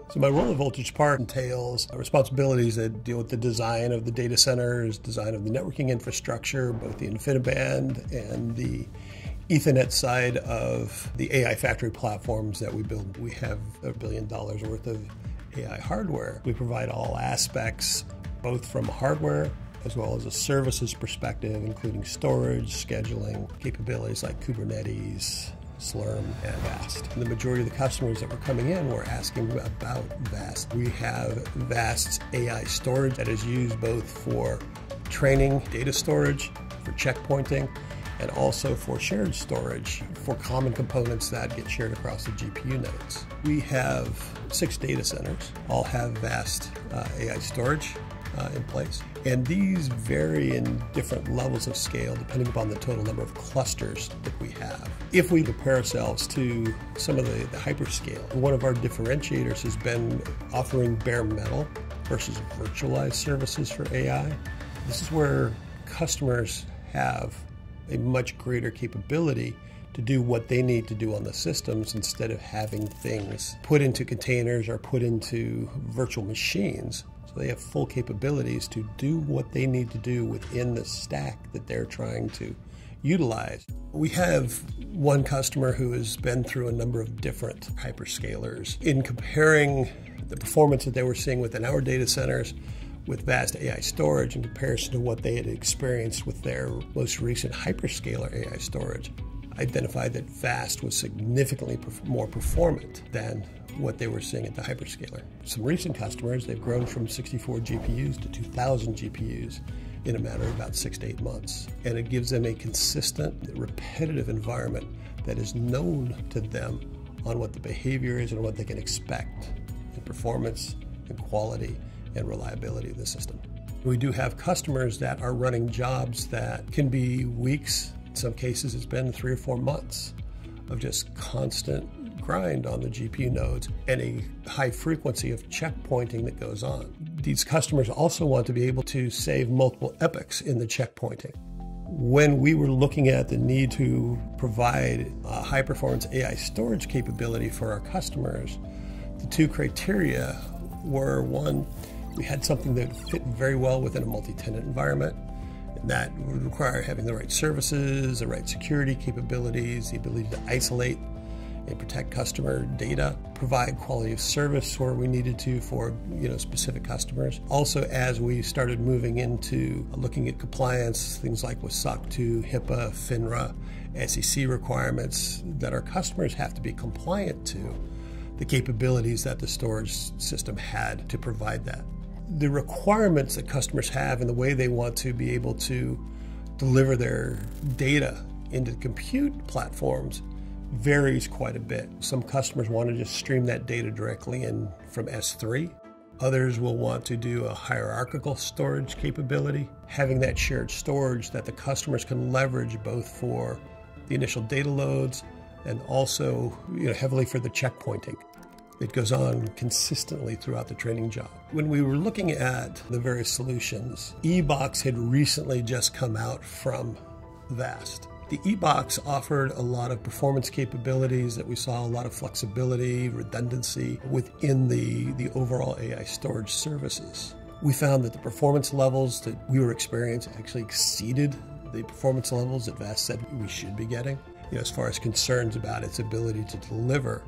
So my role at Voltage Park entails responsibilities that deal with the design of the data centers, design of the networking infrastructure, both the InfiniBand and the Ethernet side of the AI factory platforms that we build. We have $1 billion worth of AI hardware. We provide all aspects, both from hardware as well as a services perspective, including storage, scheduling, capabilities like Kubernetes, Slurm, and VAST. And the majority of the customers that were coming in were asking about VAST. We have VAST's AI storage that is used both for training data storage, for checkpointing, and also for shared storage for common components that get shared across the GPU nodes. We have 6 data centers, all have VAST AI storage in place. And these vary in different levels of scale depending upon the total number of clusters that we have. If we compare ourselves to some of the hyperscale, one of our differentiators has been offering bare metal versus virtualized services for AI. This is where customers have a much greater capability to do what they need to do on the systems instead of having things put into containers or put into virtual machines. So they have full capabilities to do what they need to do within the stack that they're trying to utilize. We have one customer who has been through a number of different hyperscalers. In comparing the performance that they were seeing within our data centers with VAST AI storage in comparison to what they had experienced with their most recent hyperscaler AI storage, identified that VAST was significantly more performant than what they were seeing at the hyperscaler. Some recent customers, they've grown from 64 GPUs to 2,000 GPUs in a matter of about 6 to 8 months. And it gives them a consistent, repetitive environment that is known to them on what the behavior is and what they can expect in performance and quality and reliability of the system. We do have customers that are running jobs that can be weeks. In some cases, it's been 3 or 4 months of just constant grind on the GPU nodes and a high frequency of checkpointing that goes on. These customers also want to be able to save multiple epochs in the checkpointing. When we were looking at the need to provide a high-performance AI storage capability for our customers, the 2 criteria were, one, we had something that fit very well within a multi-tenant environment, and that would require having the right services, the right security capabilities, the ability to isolate and protect customer data, provide quality of service where we needed to for specific customers. Also, as we started moving into looking at compliance, things like with SOC 2, HIPAA, FINRA, SEC requirements that our customers have to be compliant to, the capabilities that the storage system had to provide that. The requirements that customers have and the way they want to be able to deliver their data into compute platforms varies quite a bit. Some customers want to just stream that data directly in from S3. Others will want to do a hierarchical storage capability, having that shared storage that the customers can leverage both for the initial data loads and also heavily for the checkpointing. It goes on consistently throughout the training job. When we were looking at the various solutions, eBox had recently just come out from VAST. The eBox offered a lot of performance capabilities that we saw, a lot of flexibility, redundancy within the overall AI storage services. We found that the performance levels that we were experiencing actually exceeded the performance levels that VAST said we should be getting, as far as concerns about its ability to deliver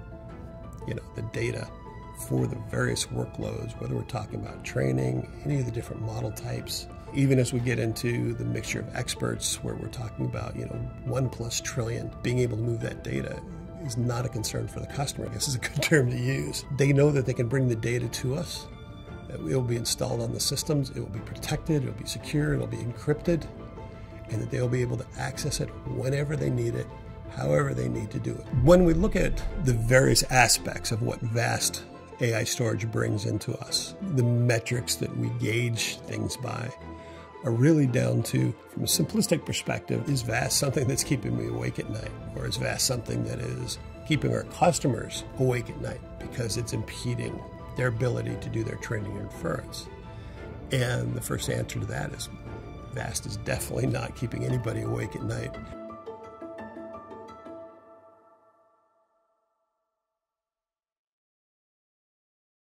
the data for the various workloads, whether we're talking about training, any of the different model types. Even as we get into the mixture of experts where we're talking about, 1+ trillion, being able to move that data is not a concern for the customer. I guess is a good term to use. They know that they can bring the data to us, that it will be installed on the systems, it will be protected, it will be secure, it will be encrypted, and that they'll be able to access it whenever they need it, however they need to do it. When we look at the various aspects of what VAST AI storage brings into us, the metrics that we gauge things by are really down to, from a simplistic perspective, is VAST something that's keeping me awake at night? Or is VAST something that is keeping our customers awake at night because it's impeding their ability to do their training and inference? And the first answer to that is VAST is definitely not keeping anybody awake at night.